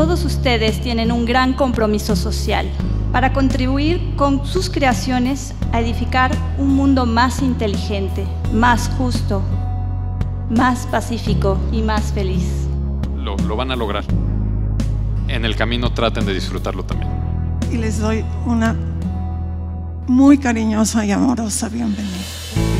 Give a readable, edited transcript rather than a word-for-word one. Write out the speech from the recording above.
todos ustedes tienen un gran compromiso social para contribuir con sus creaciones a edificar un mundo más inteligente, más justo, más pacífico y más feliz. Lo van a lograr. En el camino traten de disfrutarlo también. Y les doy una muy cariñosa y amorosa bienvenida.